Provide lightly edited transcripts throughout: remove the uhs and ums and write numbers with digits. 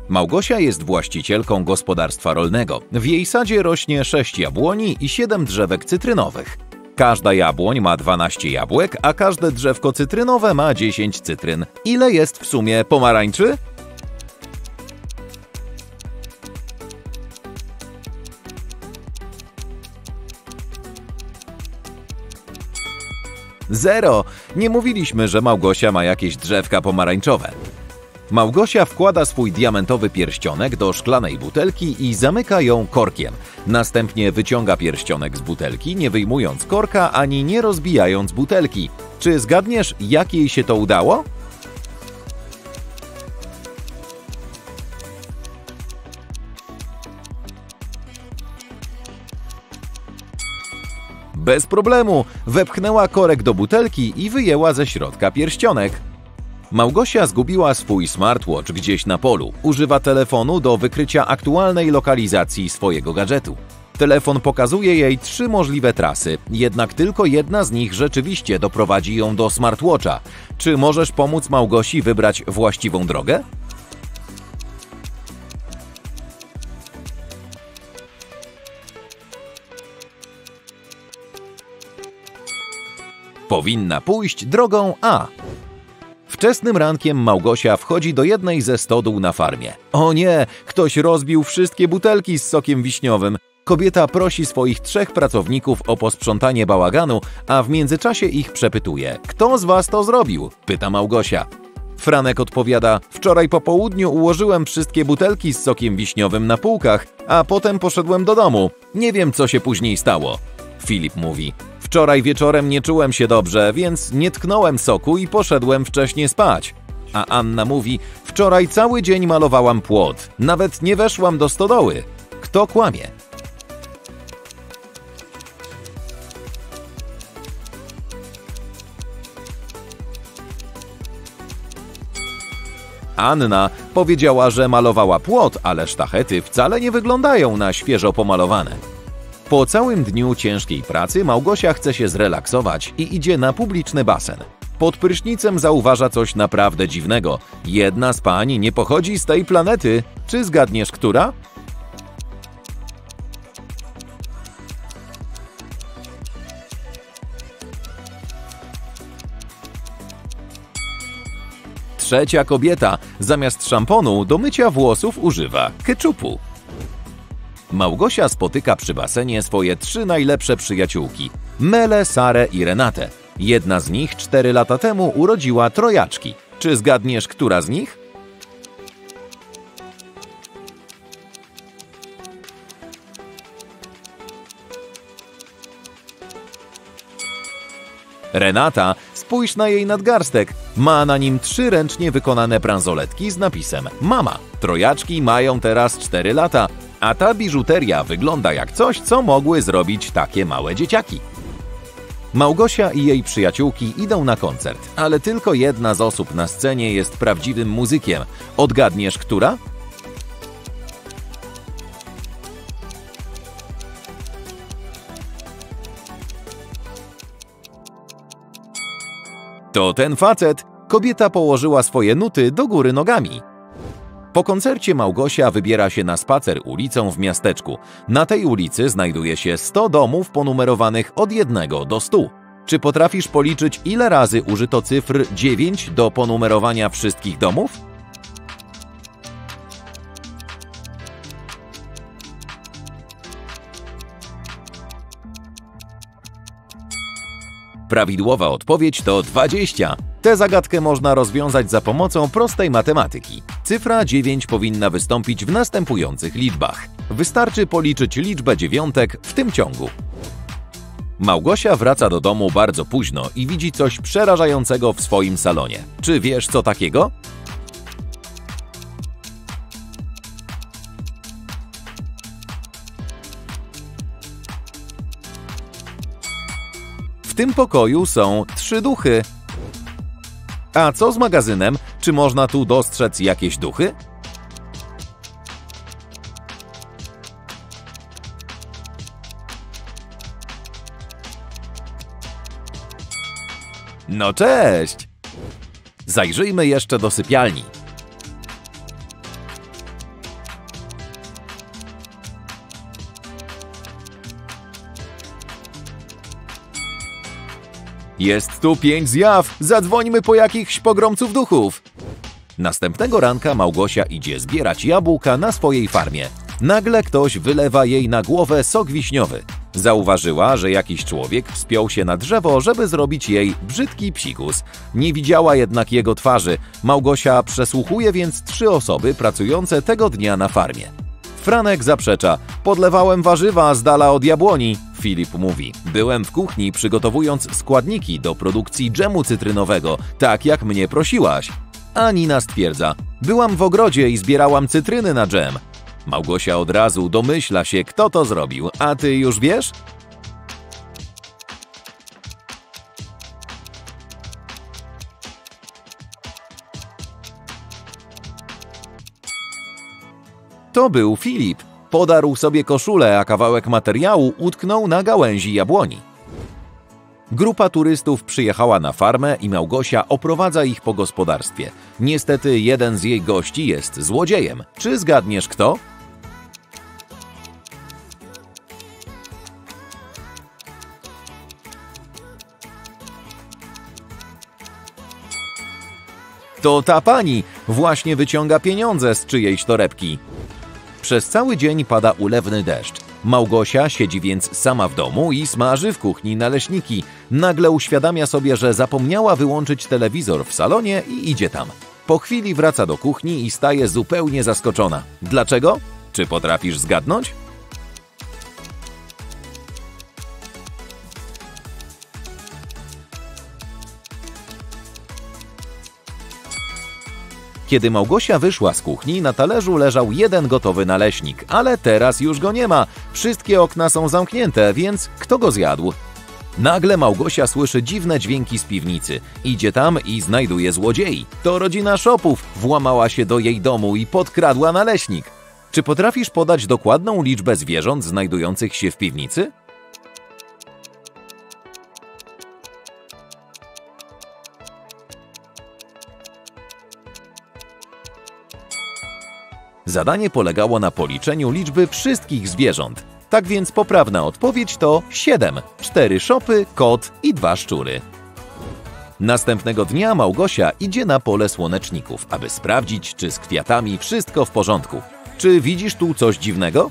Małgosia jest właścicielką gospodarstwa rolnego. W jej sadzie rośnie 6 jabłoni i 7 drzewek cytrynowych. Każda jabłoń ma 12 jabłek, a każde drzewko cytrynowe ma 10 cytryn. Ile jest w sumie pomarańczy? Zero! Nie mówiliśmy, że Małgosia ma jakieś drzewka pomarańczowe. Małgosia wkłada swój diamentowy pierścionek do szklanej butelki i zamyka ją korkiem. Następnie wyciąga pierścionek z butelki, nie wyjmując korka ani nie rozbijając butelki. Czy zgadniesz, jak jej się to udało? Bez problemu! Wepchnęła korek do butelki i wyjęła ze środka pierścionek. Małgosia zgubiła swój smartwatch gdzieś na polu. Używa telefonu do wykrycia aktualnej lokalizacji swojego gadżetu. Telefon pokazuje jej 3 możliwe trasy, jednak tylko jedna z nich rzeczywiście doprowadzi ją do smartwatcha. Czy możesz pomóc Małgosi wybrać właściwą drogę? Powinna pójść drogą A. Wczesnym rankiem Małgosia wchodzi do jednej ze stodół na farmie. O nie, ktoś rozbił wszystkie butelki z sokiem wiśniowym. Kobieta prosi swoich 3 pracowników o posprzątanie bałaganu, a w międzyczasie ich przepytuje. Kto z was to zrobił? Pyta Małgosia. Franek odpowiada: wczoraj po południu ułożyłem wszystkie butelki z sokiem wiśniowym na półkach, a potem poszedłem do domu. Nie wiem, co się później stało. Filip mówi: wczoraj wieczorem nie czułem się dobrze, więc nie tknąłem soku i poszedłem wcześnie spać. A Anna mówi: wczoraj cały dzień malowałam płot, nawet nie weszłam do stodoły. Kto kłamie? Anna powiedziała, że malowała płot, ale sztachety wcale nie wyglądają na świeżo pomalowane. Po całym dniu ciężkiej pracy Małgosia chce się zrelaksować i idzie na publiczny basen. Pod prysznicem zauważa coś naprawdę dziwnego. Jedna z pań nie pochodzi z tej planety. Czy zgadniesz, która? Trzecia kobieta zamiast szamponu do mycia włosów używa keczupu. Małgosia spotyka przy basenie swoje 3 najlepsze przyjaciółki – Melę, Sarę i Renatę. Jedna z nich 4 lata temu urodziła trojaczki. Czy zgadniesz, która z nich? Renata, spójrz na jej nadgarstek. Ma na nim 3 ręcznie wykonane bransoletki z napisem Mama. Trojaczki mają teraz 4 lata, a ta biżuteria wygląda jak coś, co mogły zrobić takie małe dzieciaki. Małgosia i jej przyjaciółki idą na koncert, ale tylko jedna z osób na scenie jest prawdziwym muzykiem. Odgadniesz, która? To ten facet. Kobieta położyła swoje nuty do góry nogami. Po koncercie Małgosia wybiera się na spacer ulicą w miasteczku. Na tej ulicy znajduje się 100 domów ponumerowanych od 1 do 100. Czy potrafisz policzyć, ile razy użyto cyfr 9 do ponumerowania wszystkich domów? Prawidłowa odpowiedź to 20. Tę zagadkę można rozwiązać za pomocą prostej matematyki. Cyfra 9 powinna wystąpić w następujących liczbach. Wystarczy policzyć liczbę dziewiątek w tym ciągu. Małgosia wraca do domu bardzo późno i widzi coś przerażającego w swoim salonie. Czy wiesz, co takiego? W tym pokoju są 3 duchy. A co z magazynem? Czy można tu dostrzec jakieś duchy? No cześć! Zajrzyjmy jeszcze do sypialni. Jest tu 5 zjaw, zadzwońmy po jakichś pogromców duchów. Następnego ranka Małgosia idzie zbierać jabłka na swojej farmie. Nagle ktoś wylewa jej na głowę sok wiśniowy. Zauważyła, że jakiś człowiek wspiął się na drzewo, żeby zrobić jej brzydki psikus. Nie widziała jednak jego twarzy. Małgosia przesłuchuje więc 3 osoby pracujące tego dnia na farmie. Franek zaprzecza. Podlewałem warzywa z dala od jabłoni. Filip mówi. Byłem w kuchni przygotowując składniki do produkcji dżemu cytrynowego, tak jak mnie prosiłaś. A Nina stwierdza. Byłam w ogrodzie i zbierałam cytryny na dżem. Małgosia od razu domyśla się, kto to zrobił. A ty już wiesz? To był Filip. Podarł sobie koszulę, a kawałek materiału utknął na gałęzi jabłoni. Grupa turystów przyjechała na farmę i Małgosia oprowadza ich po gospodarstwie. Niestety jeden z jej gości jest złodziejem. Czy zgadniesz kto? To ta pani właśnie wyciąga pieniądze z czyjejś torebki. Przez cały dzień pada ulewny deszcz. Małgosia siedzi więc sama w domu i smaży w kuchni naleśniki. Nagle uświadamia sobie, że zapomniała wyłączyć telewizor w salonie i idzie tam. Po chwili wraca do kuchni i staje zupełnie zaskoczona. Dlaczego? Czy potrafisz zgadnąć? Kiedy Małgosia wyszła z kuchni, na talerzu leżał jeden gotowy naleśnik, ale teraz już go nie ma. Wszystkie okna są zamknięte, więc kto go zjadł? Nagle Małgosia słyszy dziwne dźwięki z piwnicy. Idzie tam i znajduje złodziei. To rodzina Szopów włamała się do jej domu i podkradła naleśnik. Czy potrafisz podać dokładną liczbę zwierząt znajdujących się w piwnicy? Zadanie polegało na policzeniu liczby wszystkich zwierząt. Tak więc poprawna odpowiedź to 7. 4 szopy, kot i 2 szczury. Następnego dnia Małgosia idzie na pole słoneczników, aby sprawdzić, czy z kwiatami wszystko w porządku. Czy widzisz tu coś dziwnego?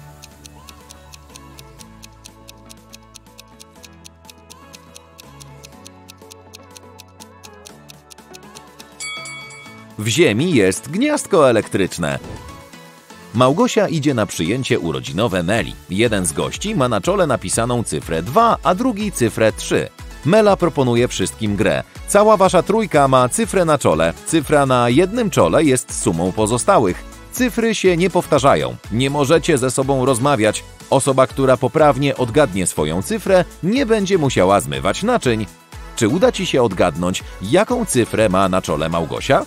W ziemi jest gniazdko elektryczne. Małgosia idzie na przyjęcie urodzinowe Meli. Jeden z gości ma na czole napisaną cyfrę 2, a drugi cyfrę 3. Mela proponuje wszystkim grę. Cała wasza trójka ma cyfrę na czole. Cyfra na jednym czole jest sumą pozostałych. Cyfry się nie powtarzają. Nie możecie ze sobą rozmawiać. Osoba, która poprawnie odgadnie swoją cyfrę, nie będzie musiała zmywać naczyń. Czy uda ci się odgadnąć, jaką cyfrę ma na czole Małgosia?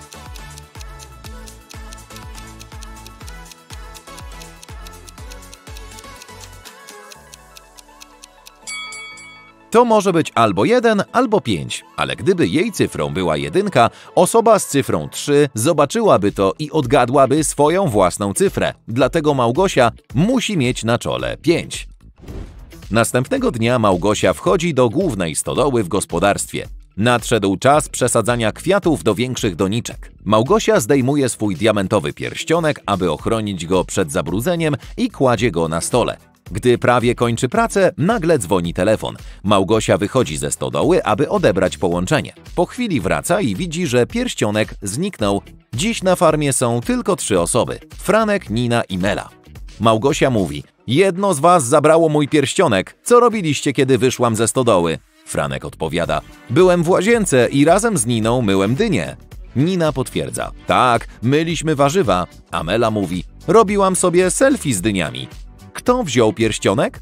To może być albo 1, albo 5, ale gdyby jej cyfrą była 1, osoba z cyfrą 3 zobaczyłaby to i odgadłaby swoją własną cyfrę. Dlatego Małgosia musi mieć na czole 5. Następnego dnia Małgosia wchodzi do głównej stodoły w gospodarstwie. Nadszedł czas przesadzania kwiatów do większych doniczek. Małgosia zdejmuje swój diamentowy pierścionek, aby ochronić go przed zabrudzeniem i kładzie go na stole. Gdy prawie kończy pracę, nagle dzwoni telefon. Małgosia wychodzi ze stodoły, aby odebrać połączenie. Po chwili wraca i widzi, że pierścionek zniknął. Dziś na farmie są tylko 3 osoby. Franek, Nina i Mela. Małgosia mówi: jedno z was zabrało mój pierścionek. Co robiliście, kiedy wyszłam ze stodoły? Franek odpowiada: byłem w łazience i razem z Niną myłem dynię. Nina potwierdza: tak, myliśmy warzywa. A Mela mówi: robiłam sobie selfie z dyniami. Kto wziął pierścionek?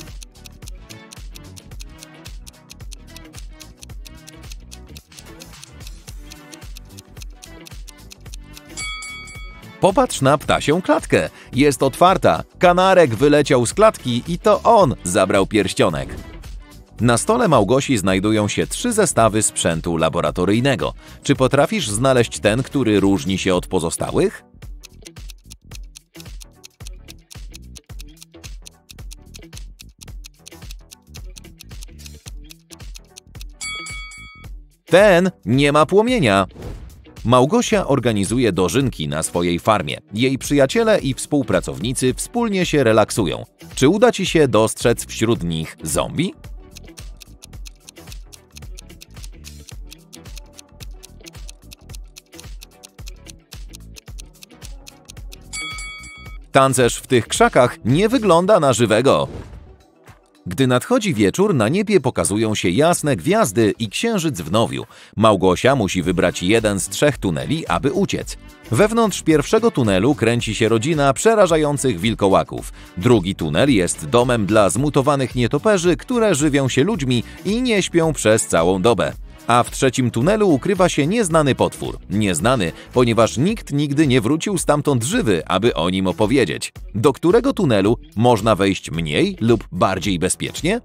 Popatrz na ptasią klatkę. Jest otwarta. Kanarek wyleciał z klatki i to on zabrał pierścionek. Na stole Małgosi znajdują się 3 zestawy sprzętu laboratoryjnego. Czy potrafisz znaleźć ten, który różni się od pozostałych? Ten nie ma płomienia. Małgosia organizuje dożynki na swojej farmie. Jej przyjaciele i współpracownicy wspólnie się relaksują. Czy uda ci się dostrzec wśród nich zombie? Tancerz w tych krzakach nie wygląda na żywego. Gdy nadchodzi wieczór, na niebie pokazują się jasne gwiazdy i księżyc w nowiu. Małgosia musi wybrać jeden z 3 tuneli, aby uciec. Wewnątrz pierwszego tunelu kręci się rodzina przerażających wilkołaków. Drugi tunel jest domem dla zmutowanych nietoperzy, które żywią się ludźmi i nie śpią przez całą dobę. A w trzecim tunelu ukrywa się nieznany potwór. Nieznany, ponieważ nikt nigdy nie wrócił stamtąd żywy, aby o nim opowiedzieć. Do którego tunelu można wejść mniej lub bardziej bezpiecznie?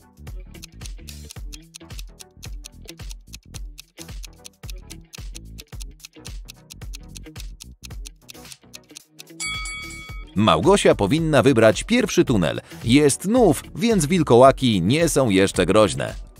Małgosia powinna wybrać pierwszy tunel. Jest nów, więc wilkołaki nie są jeszcze groźne.